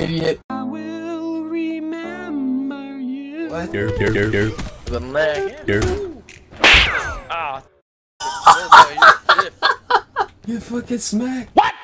idiot. I will remember you. What? The leg. Ah. You fucking smack. What?